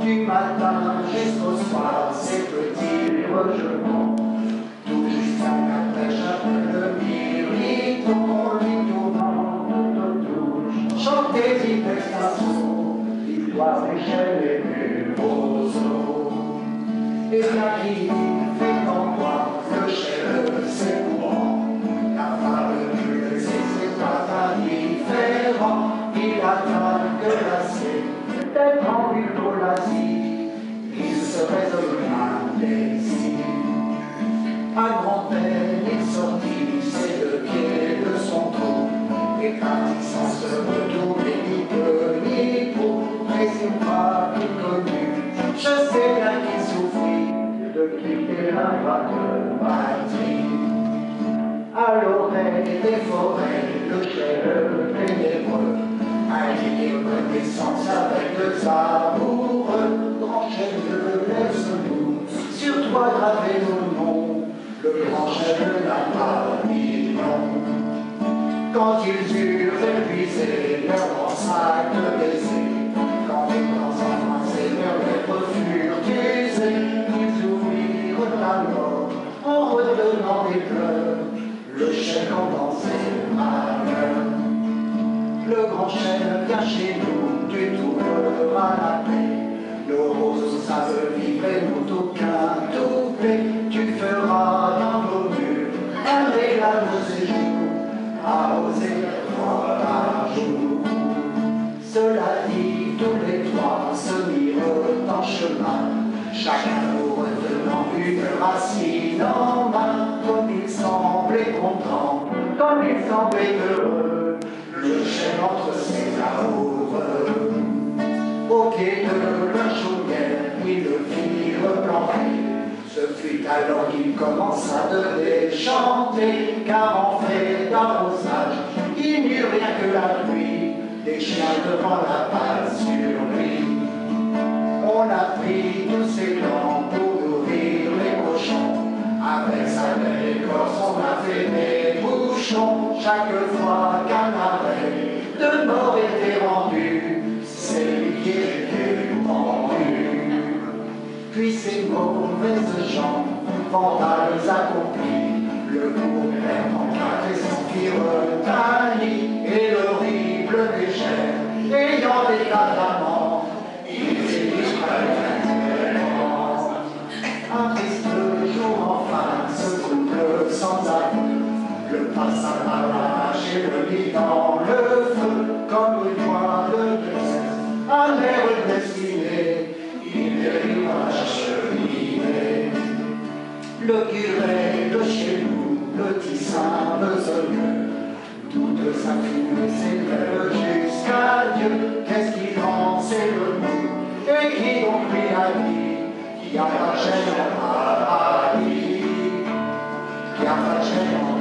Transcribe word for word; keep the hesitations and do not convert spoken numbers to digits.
Du matin jusqu'au soir, ces petits logements, tout jusqu'à la pêche après le miriton, lui tournant autour, chanter d'extension, l'histoire d'échelle et du roseau. Et bien qui fait en moi le chef c'est courant, la femme du c'est pas indifférent, il attend que la sienne d'être en vue pour l'Asie, il se résolut indécis. À grand-peine il sortit ses deux pieds de son trou, et partit sans se retourner ni peu ni pour, mais il m'a connu, je sais bien qu'il souffrit de quitter la vague patrie. À l'oreille des forêts, le chêne ténébreux, allié connaissance avec deux amoureux, grand chêne de laisse-nous, sur toi graver nos noms, le grand chêne n'a pas dit non. Quand ils eurent épuisé leur grand sac de baisers, quand les grands enfants et leurs lèvres furent usées, ils ouvrirent la mort en redonnant des pleurs, le chêne condensait ma gueule. Le grand chêne vient chez nous, tu trouveras la paix, nos roses savent vivre et nous aucun toupet, tu feras dans nos murs un régal de séjour, arrosé trois par jour. Cela dit, tous les trois se mirent en chemin, chacun retenant une racine en main, comme il semblait content, comme il semblait heureux, le chêne entre ses amoureux. Au quai de la chaumière, ils le firent planter, ce fut alors qu'il commença de les chanter, car en fait d'arrosage, il n'y eut rien que la pluie, des chiens devant la patte sur lui. On a pris tous ces temps pour nourrir les cochons, avec sa belle écorce on a fait des bouchons, chaque fois qu'un arrêt de mort était rendu, c'est lui qui était pendu. Puis ces mauvaises gens, vandales accomplis, le couvert en quatre et s'en firent taillis, et l'horrible légère, ayant des cadamants, il s'est un triste jour enfin, ce couple sans amour, le passage arraché le lit dans le feu, comme une voix de tristesse, amère destinée, il dérive à la cheminée. Le curé de chez nous, le tissin besogneux, toute sa fumée s'élève jusqu'à Dieu, qu'est-ce qu'il en sait le nous, et qui donc lui a dit, qui appartient à Paris, qui appartient à